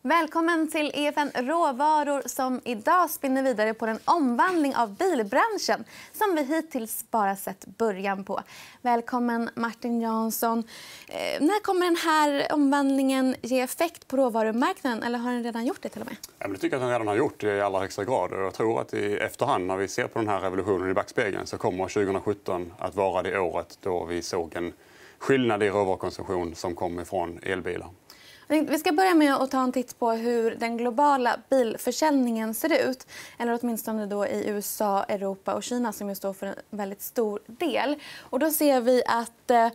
Välkommen till EFN Råvaror som idag spinner vidare på den omvandling av bilbranschen som vi hittills bara sett början på. Välkommen Martin Jansson. När kommer den här omvandlingen ge effekt på råvarumarknaden eller har den redan gjort det till och med? Jag tycker att den redan har gjort det i allra högsta grad. Jag tror att i efterhand när vi ser på den här revolutionen i backspegeln så kommer 2017 att vara det året då vi såg en skillnad i råvarukonsumtion som kom ifrån elbilar. Vi ska börja med att ta en titt på hur den globala bilförsäljningen ser ut. Eller åtminstone då i USA, Europa och Kina som ju står för en väldigt stor del. Och då ser vi att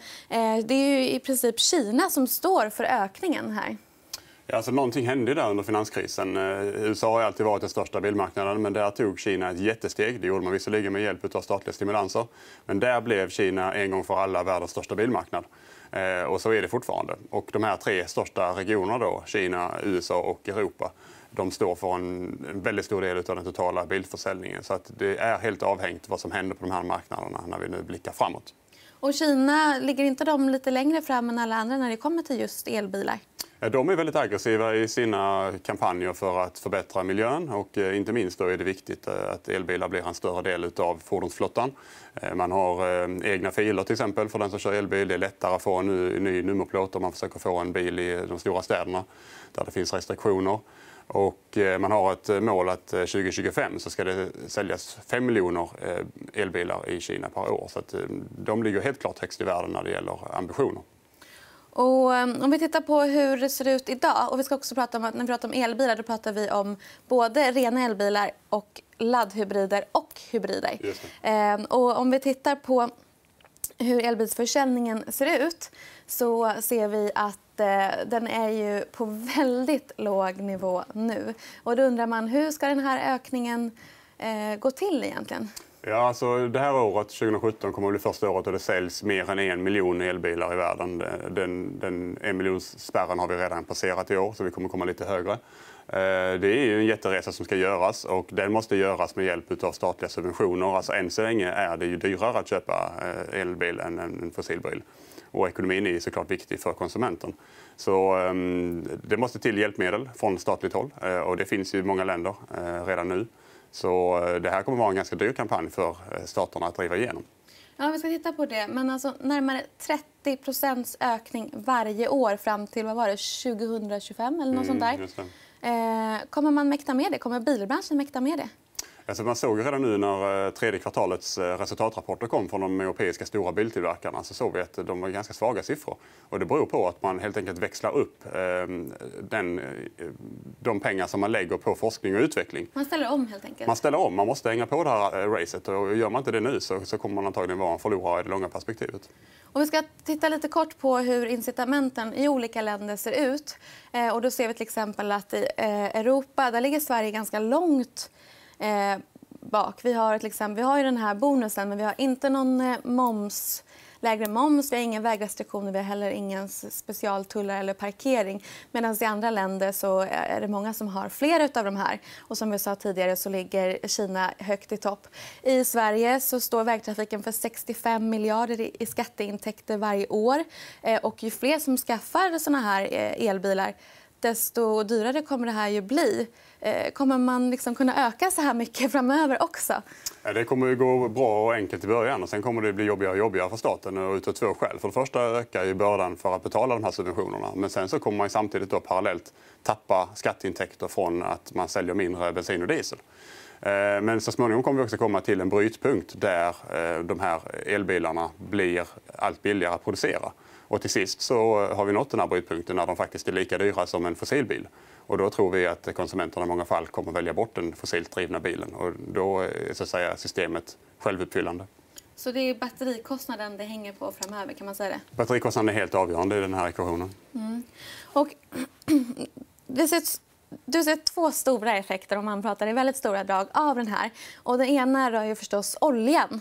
det är ju i princip Kina som står för ökningen här. Ja, alltså, någonting hände där under finanskrisen. USA har alltid varit den största bilmarknaden, men där tog Kina ett jättesteg. Det gjorde man visserligen med hjälp av statliga stimulanser. Men där blev Kina en gång för alla världens största bilmarknad. Och så är det fortfarande. Och de här tre största regionerna, då, Kina, USA och Europa, de står för en väldigt stor del av den totala bilförsäljningen. Så att det är helt avhängt vad som händer på de här marknaderna när vi nu blickar framåt. Och Kina, ligger inte de lite längre fram än alla andra när det kommer till just elbilar? De är väldigt aggressiva i sina kampanjer för att förbättra miljön. Och inte minst då är det viktigt att elbilar blir en större del av fordonsflottan. Man har egna filer till exempel för den som kör elbil. Det är lättare att få en ny nummerplåt om man försöker få en bil i de stora städerna där det finns restriktioner. Och man har ett mål att 2025 så ska det säljas 5 miljoner elbilar i Kina per år. Så att de ligger helt klart högst i världen när det gäller ambitioner. Och om vi tittar på hur det ser ut idag, och vi ska också prata om att när vi pratar om elbilar då pratar vi om både rena elbilar och laddhybrider och hybrider. Och om vi tittar på hur elbilsförsäljningen ser ut så ser vi att den är ju på väldigt låg nivå nu. Och då undrar man hur ska den här ökningen gå till egentligen? Ja, alltså det här året, 2017, kommer att bli första året då det säljs mer än 1 miljon elbilar i världen. Den 1 miljonsspärren har vi redan passerat i år, så vi kommer komma lite högre. Det är ju en jätteresa som ska göras och den måste göras med hjälp av statliga subventioner. Alltså än så länge är det ju dyrare att köpa elbil än en fossilbil. Och ekonomin är såklart viktig för konsumenten. Så det måste till hjälpmedel från statligt håll och det finns ju i många länder redan nu. Så det här kommer att vara en ganska dyr kampanj för staterna att driva igenom. Ja, vi ska titta på det. Men alltså närmare 30% ökning varje år fram till 2025 eller något sånt där. Kommer man mäkta med det? Kommer bilbranschen mäkta med det? Alltså man såg redan nu när tredje kvartalets resultatrapporter kom från de europeiska stora biltillverkarna så såg vi att de var ganska svaga siffror. Och det beror på att man helt enkelt växlar upp de pengar som man lägger på forskning och utveckling. Man ställer om helt enkelt? Man ställer om. Man måste hänga på det här racet. Och gör man inte det nu så kommer man antagligen vara en förlorare i det långa perspektivet. Och vi ska titta lite kort på hur incitamenten i olika länder ser ut. Och då ser vi till exempel att i Europa där ligger Sverige ganska långt bak. Vi har ju den här bonusen men vi har inte någon lägre moms, vi har ingen vägrestriktioner, vi har heller ingen specialtullar eller parkering. Medan i andra länder så är det många som har flera av de här. Och som vi sa tidigare så ligger Kina högt i topp. I Sverige så står vägtrafiken för 65 miljarder i skatteintäkter varje år. Och ju fler som skaffar såna här elbilar desto dyrare kommer det här ju bli. Kommer man kunna öka så här mycket framöver också? Ja, det kommer ju gå bra och enkelt i början och sen kommer det bli jobbigare och jobbigare för staten utav två skäl. För det första ökar ju bördan för att betala de här subventionerna. Men sen så kommer man samtidigt då parallellt tappa skatteintäkter från att man säljer mindre bensin och diesel. Men så småningom kommer vi också komma till en brytpunkt där de här elbilarna blir allt billigare att producera. Och till sist så har vi nått den här brytpunkten när de faktiskt är lika dyra som en fossilbil. Och då tror vi att konsumenterna i många fall kommer välja bort den fossilt drivna bilen. Och då är så att säga systemet självuppfyllande. Så det är batterikostnaden det hänger på framöver, kan man säga det? Batterikostnaden är helt avgörande i den här ekvationen. Och du ser två stora effekter om man pratar i väldigt stora drag av den här. Och den ena rör ju förstås oljan.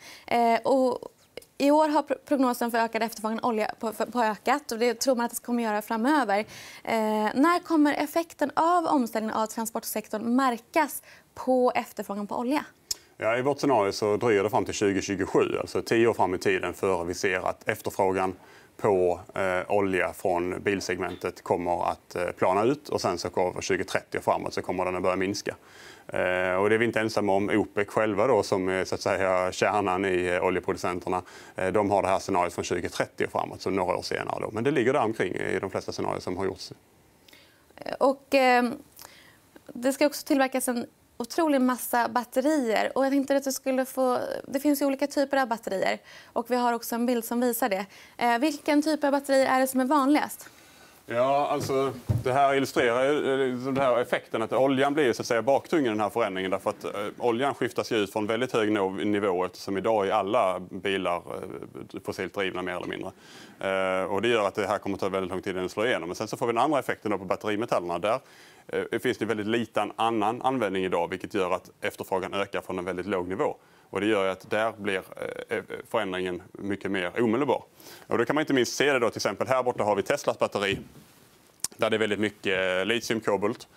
I år har prognosen för ökad efterfrågan olja på ökat och det tror man att det kommer göra framöver. När kommer effekten av omställningen av transportsektorn märkas på efterfrågan på olja? Ja, i vårt scenario så dröjer det fram till 2027, alltså 10 år fram i tiden före vi ser att efterfrågan på olja från bilsegmentet kommer att plana ut och sen så kommer 2030 och framåt så kommer den att börja minska. Och det är vi inte ensamma om. OPEC själva då, som är så att säga kärnan i oljeproducenterna, de har det här scenariot från 2030 och framåt, så några år senare. Då. Men det ligger där omkring i de flesta scenarier som har gjorts. Och det ska också tillverkas en otrolig massa batterier. Och jag tänkte att du skulle få... Det finns ju olika typer av batterier. Och vi har också en bild som visar det. Vilken typ av batterier är det som är vanligast? Ja, alltså det här illustrerar ju den här effekten att oljan blir så att säga baktung i den här förändringen, därför att oljan skiftas ut från väldigt hög nivå eftersom idag är alla bilar fossilt drivna mer eller mindre. Och det gör att det här kommer att ta väldigt lång tid att slå igenom. Men sen så får vi den andra effekten då på batterimetallerna. Där finns det väldigt liten annan användning idag, vilket gör att efterfrågan ökar från en väldigt låg nivå. Och det gör att där blir förändringen mycket mer omedelbar. Och då kan man inte minst se det då, till exempel här borta har vi Teslas batteri. Där det är väldigt mycket litiumkobolt.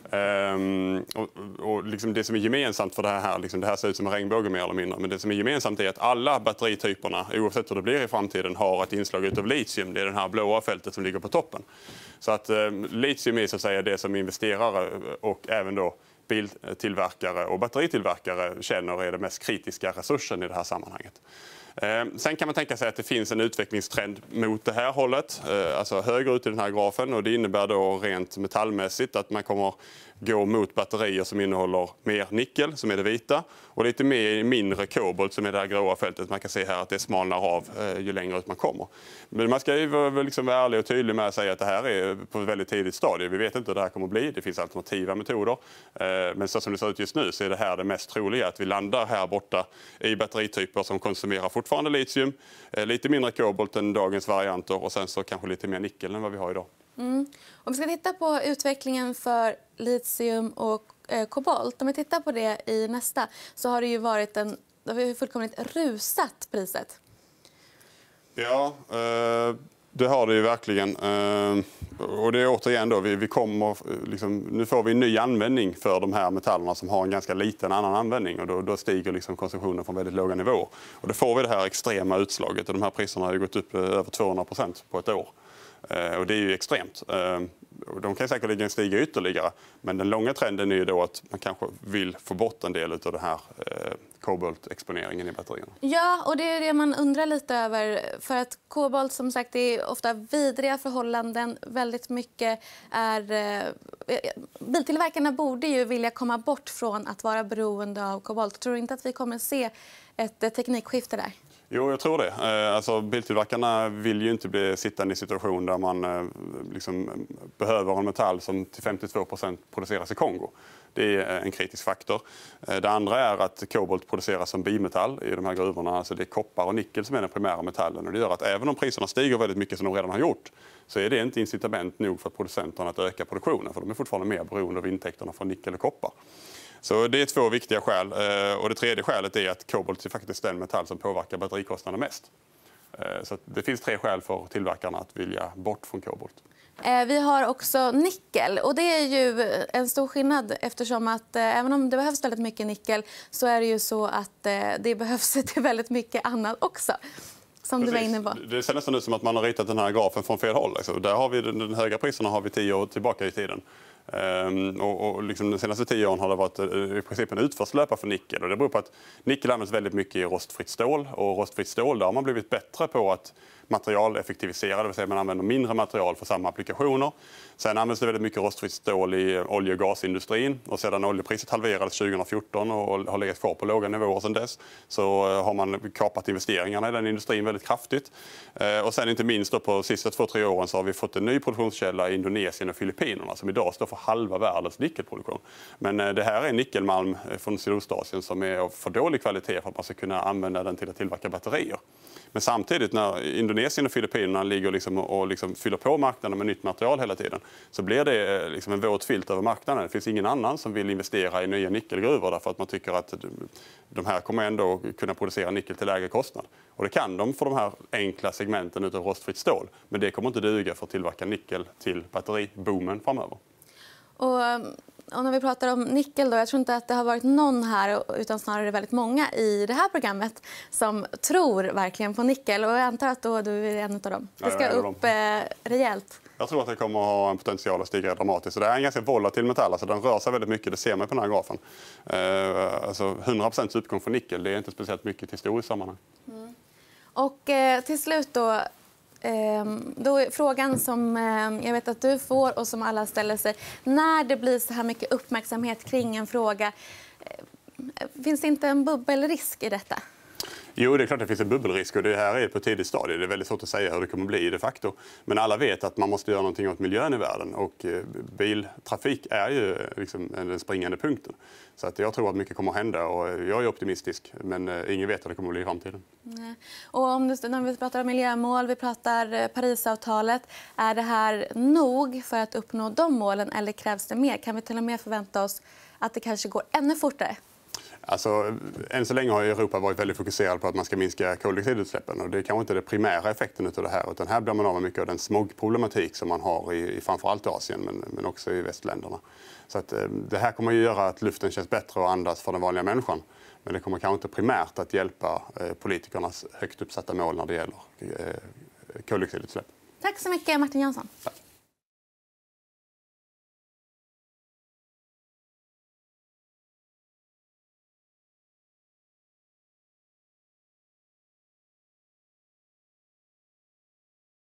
Och liksom det som är gemensamt för det här, liksom det här ser ut som en regnbåge mer eller mindre. Men det som är gemensamt är att alla batterityperna, oavsett hur det blir i framtiden, har ett inslag utav litium. Det är det här blåa fältet som ligger på toppen. Så att litium är så att säga det som investerare och även då biltillverkare och batteritillverkare känner är den mest kritiska resursen i det här sammanhanget. Sen kan man tänka sig att det finns en utvecklingstrend mot det här hållet, alltså högre ut i den här grafen, och det innebär då rent metallmässigt att man kommer gå mot batterier som innehåller mer nickel, som är det vita, och lite mindre kobolt, som är det här gråa fältet. Man kan se här att det smalnar av ju längre ut man kommer. Men man ska ju vara ärlig och tydlig med att säga att det här är på ett väldigt tidigt stadie. Vi vet inte hur det här kommer att bli. Det finns alternativa metoder. Men så som det ser ut just nu så är det här det mest troliga, att vi landar här borta i batterityper som konsumerar fortfarande litium, lite mindre kobolt än dagens varianter och sen så kanske lite mer nickel än vad vi har idag. Om vi ska titta på utvecklingen för litium och kobolt, om vi tittar på det i nästa, så har det ju varit det har fullkomligt rusat priset. Ja, det har det ju verkligen. Och det är återigen då, vi kommer, liksom, nu får vi en ny användning för de här metallerna som har en ganska liten annan användning, och då stiger liksom konsumtionen från väldigt låga nivåer. Och då får vi det här extrema utslaget, och de här priserna har ju gått upp över 200% på ett år. Och det är ju extremt. De kan säkerligen stiga ytterligare, men den långa trenden är ju då att man kanske vill få bort en del av det här koboltexponeringen i batterierna. Ja, och det är det man undrar lite över. För att kobolt, som sagt, det är ofta vidriga förhållanden. Väldigt mycket är... Biltillverkarna borde ju vilja komma bort från att vara beroende av kobolt. Tror du inte att vi kommer se ett teknikskifte där? Jo, jag tror det. Alltså, biltillverkarna vill ju inte bli sittande i situation där man liksom behöver en metall som till 52% produceras i Kongo. Det är en kritisk faktor. Det andra är att kobolt produceras som bimetall i de här gruvorna. Alltså det är koppar och nickel som är den primära metallen. Och det gör att även om priserna stiger väldigt mycket som de redan har gjort, så är det inte incitament nog för producenterna att öka produktionen. För de är fortfarande mer beroende av intäkterna från nickel och koppar. Så det är två viktiga skäl. Och det tredje skälet är att kobolt är faktiskt den metall som påverkar batterikostnaden mest. Så det finns 3 skäl för tillverkarna att vilja bort från kobolt. Vi har också nickel, och det är ju en stor skillnad, eftersom att även om det behövs väldigt mycket nickel, så är det ju så att det behövs till väldigt mycket annat också. Som precis. Du var inne på. Det ser nästan ut som att man har ritat den här grafen från fel håll. Alltså, där har vi den höga priserna har vi 10 år tillbaka i tiden. Och liksom de senaste 10 åren har det varit i princip en utförslöpa för nickel. Och det beror på att nickel används väldigt mycket i rostfritt stål. Och rostfritt stål, där har man blivit bättre på att materialeffektivisera, det vill säga man använder mindre material för samma applikationer. Sen används det väldigt mycket rostfritt stål i olje- och gasindustrin. Och sedan oljepriset halverades 2014 och har legat kvar på låga nivåer sedan dess, så har man kapat investeringarna i den industrin väldigt kraftigt. Och sen inte minst då på de sista 2-3 åren så har vi fått en ny produktionskälla i Indonesien och Filippinerna som idag står för halva världens nickelproduktion. Men det här är nickelmalm från Sydostasien som är av för dålig kvalitet för att man ska kunna använda den till att tillverka batterier. Men samtidigt, när Indonesien och Filippinerna ligger och fyller på marknaden med nytt material hela tiden, så blir det liksom en våt filt över marknaden. Det finns ingen annan som vill investera i nya nickelgruvor därför att man tycker att de här kommer ändå kunna producera nickel till lägre kostnad. Och det kan de för de här enkla segmenten utav rostfritt stål. Men det kommer inte duga för att tillverka nickel till batteriboomen framöver. Och och när vi pratar om nickel då, jag tror inte att det har varit någon här utan snarare väldigt många i det här programmet som tror verkligen på nickel. Och jag antar att då du är en av dem. Det ska upp rejält. Jag tror att det kommer att ha en potential att stiga dramatiskt. Så det är en ganska volatil metall. Alltså den rör sig väldigt mycket. Det ser man på den här grafen. Alltså 100% uppgång för nickel, det är inte speciellt mycket till historiskt sammanhang. Och till slut då är frågan som jag vet att du får och som alla ställer sig. När det blir så här mycket uppmärksamhet kring en fråga, finns det inte en bubbelrisk i detta? Jo, det är klart att det finns en bubbelrisk och det här är på ett tidigt stadie. Det är väldigt svårt att säga hur det kommer att bli de facto. Men alla vet att man måste göra någonting åt miljön i världen och biltrafik är ju liksom den springande punkten. Så att jag tror att mycket kommer att hända och jag är optimistisk, men ingen vet hur det kommer att bli i framtiden. Nej. Och när vi pratar om miljömål, vi pratar Parisavtalet, är det här nog för att uppnå de målen eller krävs det mer? Kan vi till och med förvänta oss att det kanske går ännu fortare? Alltså, än så länge har Europa varit väldigt fokuserad på att man ska minska koldioxidutsläppen. Och det är kanske inte den primära effekten av det här. Utan här blir man av med mycket av den smogproblematik som man har i framförallt Asien men också i västländerna. Så att, det här kommer att göra att luften känns bättre att andas för den vanliga människan. Men det kommer kanske inte primärt att hjälpa politikernas högt uppsatta mål när det gäller koldioxidutsläpp. Tack så mycket, Martin Jönsson. Tack.